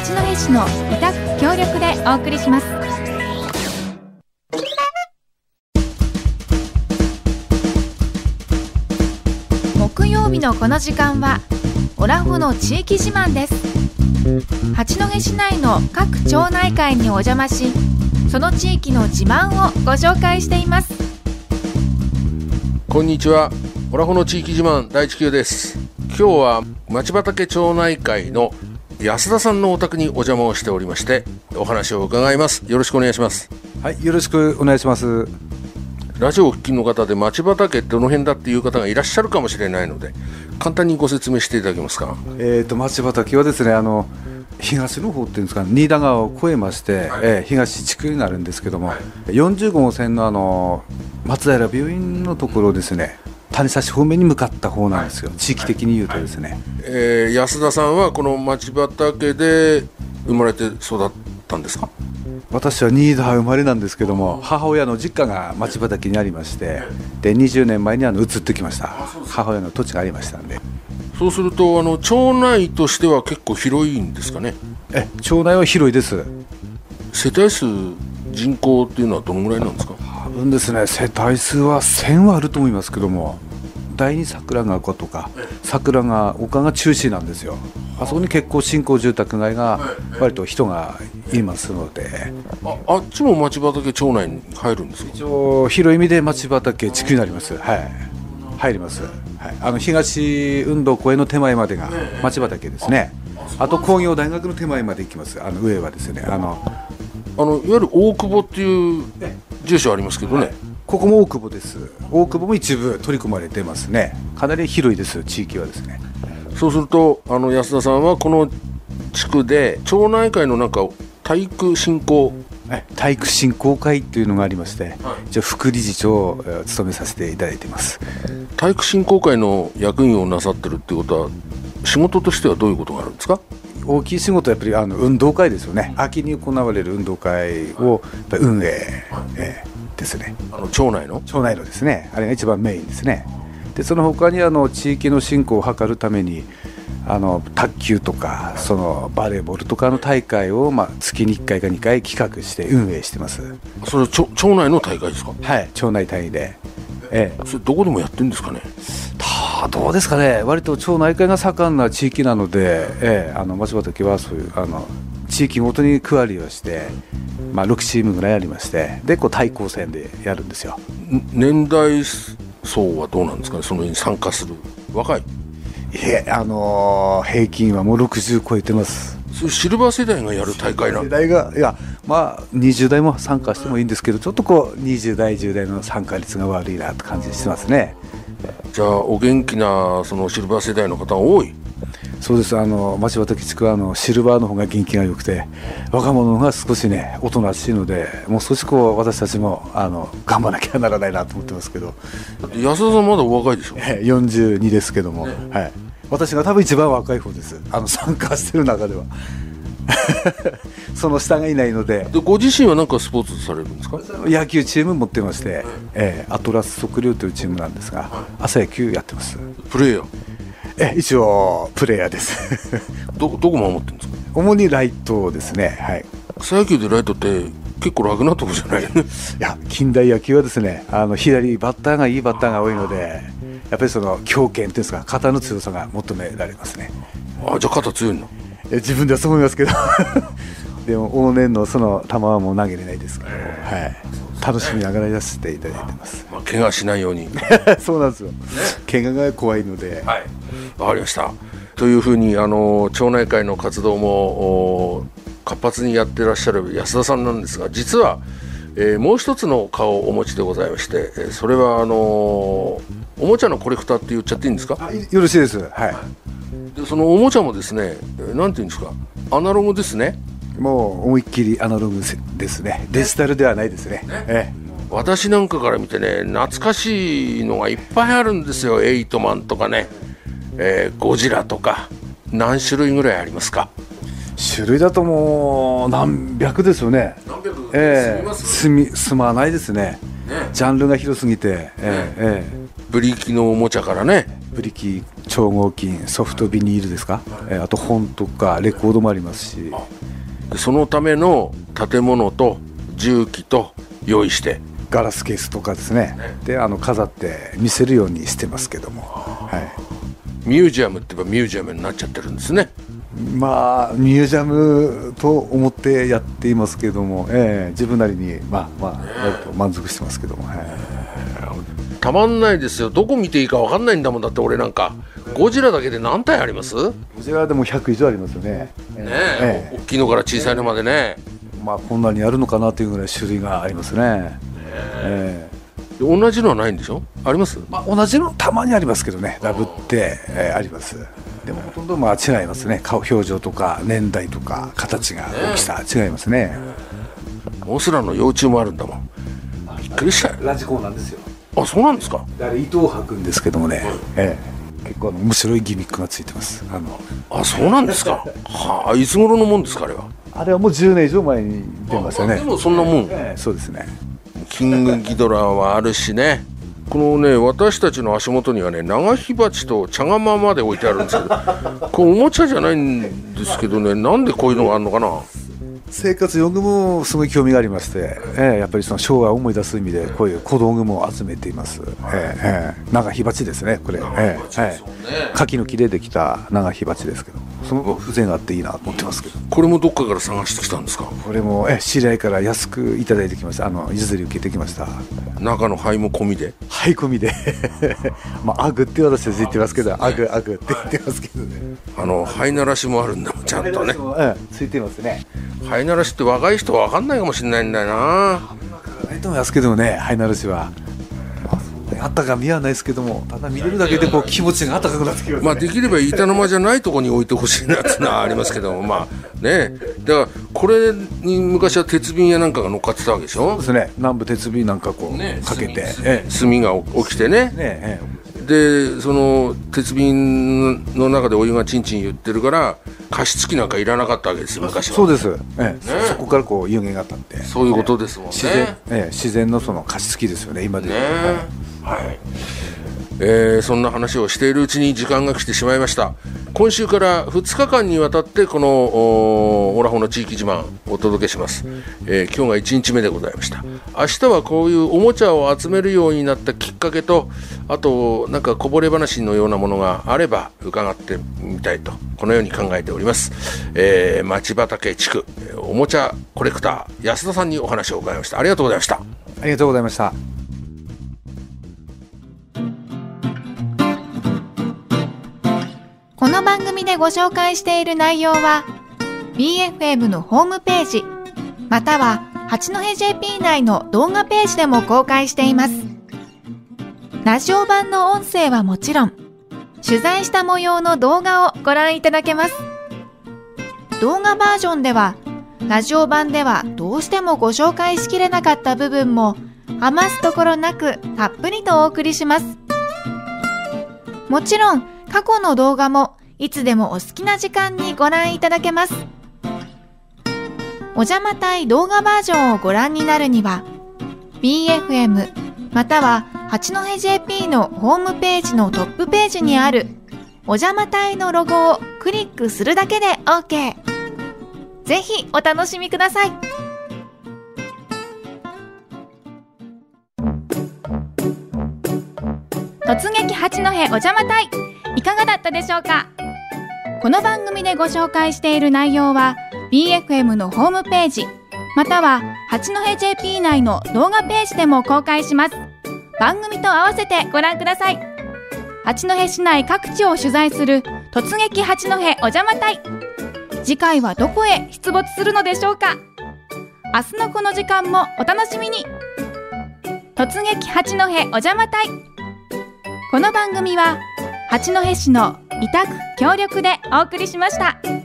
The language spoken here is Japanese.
八戸市の委託協力でお送りします。木曜日のこの時間はオラホの地域自慢です。八戸市内の各町内会にお邪魔し、その地域の自慢をご紹介しています。 こんにちは、オラホの地域自慢第一級です。今日は町畑町内会の安田さんのお宅にお邪魔をしておりまして、お話を伺います。よろしくお願いします。 はい、よろしくお願いします。 ラジオをお聞きの方で町畑ってどの辺だっていう方がいらっしゃるかもしれないので、簡単にご説明していただけますか。 町畑はですね、東の方っていうんですか、新田川を越えまして、東地区になるんですけども、40号線の松平病院のところですね、谷差方面に向かった方なんですよ、地域的に言うとですね。 安田さんはこの町畑で生まれて育ったんですか。 私は新田生まれなんですけども、母親の実家が町畑にありまして、で20年前に移ってきました。母親の土地がありましたんで。 そうすると町内としては結構広いんですかね。 町内は広いです。 世帯数、人口っていうのはどのぐらいなんですか。 多分ですね、世帯数は1000はあると思いますけども、第二桜川湖とか桜川丘が中心なんですよ。あそこに結構新興住宅街が割と人がいますので、 あっちも町畑町内に入るんですか。 一応広い意味で町畑地区になります。はい、入ります。はい、東運動公園の手前までが町畑ですね。あと工業大学の手前まで行きます。上はですね、いわゆる大久保っていう住所ありますけどね、 ここも大久保です。大久保も一部取り組まれてますね。かなり広いです、地域はですね。 そうすると安田さんはこの地区で町内会の体育振興会っていうのがありまして、一応副理事長を務めさせていただいています。 体育振興会の役員をなさってるっていうことは、仕事としてはどういうことがあるんですか。 大きい仕事はやっぱり運動会ですよね。秋に行われる運動会をやっぱり運営、ですね。 町内のですね、あれが一番メインですね。でその他に地域の振興を図るために卓球とかそのバレーボールとかの大会を、月に1回か2回企画して運営してます。 それは町内の大会ですか。 はい、町内単位で。 それどこでもやってるんですかね。 どうですかね。割と町内会が盛んな地域なので、町畑はそういう地域ごとに区割りをして、6チームぐらいありまして、で対抗戦でやるんですよ。 年代層はどうなんですかね。そのに参加する若い。 平均はもう60超えてます。 それシルバー世代がやる大会なん世代が20代も参加してもいいんですけど、ちょっと20代10代の参加率が悪いなって感じしてますね。 じゃあお元気なそのシルバー世代の方が多い。 そうです。町畑地区はシルバーの方が元気が良くて、若者の方が少しねおとなしいので、もう少し私たちも頑張らなきゃならないなと思ってますけど。 安田さんまだお若いでしょ。 42ですけども、はい、私が多分一番若い方です。参加してる中ではその下がいないので。 ご自身は何かスポーツされるんですか。 野球チーム持ってまして、アトラス測量というチームなんですが、朝野球やってます。 プレーヤー。 一応プレイヤーですどこ守ってるんですか。 主にライトですね。はい。 草野球でライトって結構楽なとこじゃないいや、近代野球はですね、左バッターがいいバッターが多いので、やっぱりその強肩というんですか、肩の強さが求められますね。 じゃあ肩強いの。 自分ではそう思いますけどでも往年のその球はもう投げれないですけど、はい、楽しみながらやらせていただいてます。 怪我しないようにそうなんですよ、怪我が怖いので。 はい、わかりました。というふうに町内会の活動も活発にやってらっしゃる安田さんなんですが、実は、もう一つの顔をお持ちでございまして、それはおもちゃのコレクターって言っちゃっていいんですか。 よろしいです。はい。 でそのおもちゃもですね、なんていうんですか、アナログですね。 もう思いっきりアナログですね。デジタルではないですね。 私なんかから見てね、懐かしいのがいっぱいあるんですよ。エイトマンとかね、ゴジラとか。何種類ぐらいありますか。 種類だともう何百ですよね。済まないですね。ジャンルが広すぎて、 ブリキのおもちゃからね、 ブリキ超合金、ソフトビニールですか、あと本とかレコードもありますし、 そのための建物と重機と用意して、 ガラスケースとかですね、で飾って見せるようにしてますけども、 ミュージアムって言えばミュージアムになっちゃってるんですね。 まあミュージアムと思ってやっていますけども、自分なりにやると満足してますけども、 たまんないですよ。どこ見ていいか分かんないんだもん。だって俺なんかゴジラだけで何体あります？ こちらでも100以上ありますよね。 大きいのから小さいのまでね。 こんなにあるのかなというぐらい種類がありますね。 同じのはないんでしょ？あります？ 同じのたまにありますけどね、ラブって、あります。でもほとんど違いますね。顔表情とか年代とか形が大きさ違いますね。 モスラの幼虫もあるんだもん。びっくりしたよ。 ラジコンなんですよ。 あ、そうなんですか。 あれ糸を吐くんですけどもね、結構面白いギミックがついてます。 そうなんですか。いつ頃のもんですか、あれは。 あれはもう10年以上前に出ましたね。 でもそんなもん、 そうですね。 キングギドラはあるしね。このね、私たちの足元にはね、長火鉢と茶釜まで置いてあるんですけどこれおもちゃじゃないんですけどね、なんでこういうのがあるのかな。 生活用具もすごい興味がありまして、やっぱりその昭和を思い出す意味でこういう小道具も集めています。長火鉢ですね、これ。柿の木でできた長火鉢ですけど、すごく風情があっていいなと思ってますけど。 これもどっかから探してきたんですか？ これも知り合いから安くいただいてきました。譲り受けてきました。 中の灰も込みで。 灰込みでアグって私たち言ってますけど、アグって言ってますけどね。 灰ならしもあるんだもん、ちゃんとね。 ついてますね。 灰ならしって若い人は分かんないかもしれないんだよな。 ないと思いますけどね、灰ならしは。あったかみはないですけども、ただ見れるだけでこう気持ちが温かくなってきますね。 できれば板の間じゃないところに置いてほしいなっていうのはありますけども、ね、だからこれに昔は鉄瓶やなんかが乗っかってたわけでしょ。 そうですね、南部鉄瓶なんかこうかけて、 炭が起きてね、でその鉄瓶の中でお湯がチンチン言ってるから加湿器なんかいらなかったわけですよ、昔は。 そうです、そこからこう湯気が立って、 そういうことですもんね。 自然のその加湿器ですよね、今でいうね。そんな話をしているうちに時間が来てしまいました。今週から2日間にわたってこのオラホの地域自慢をお届けします。今日が1日目でございました。明日はこういうおもちゃを集めるようになったきっかけと、あとなんかこぼれ話のようなものがあれば伺ってみたいと、このように考えております。町畑地区おもちゃコレクター安田さんにお話を伺いました。ありがとうございました。 ありがとうございました。 この番組でご紹介している内容は BFM のホームページまたは八戸 JP 内の動画ページでも公開しています。ラジオ版の音声はもちろん、取材した模様の動画をご覧いただけます。動画バージョンではラジオ版ではどうしてもご紹介しきれなかった部分も余すところなくたっぷりとお送りします。もちろん過去の動画もいつでもお好きな時間にご覧いただけます。おじゃま隊動画バージョンをご覧になるには BFM または八戸 JP のホームページのトップページにあるおじゃま隊のロゴをクリックするだけで OK。 ぜひお楽しみください。突撃八戸おじゃま隊、いかがだったでしょうか。この番組でご紹介している内容は BFM のホームページまたは八戸 JP 内の動画ページでも公開します。番組と合わせてご覧ください。八戸市内各地を取材する突撃八戸おじゃま隊、次回はどこへ出没するのでしょうか。明日のこの時間もお楽しみに。突撃八戸おじゃま隊、この番組は八戸市の委託協力でお送りしました。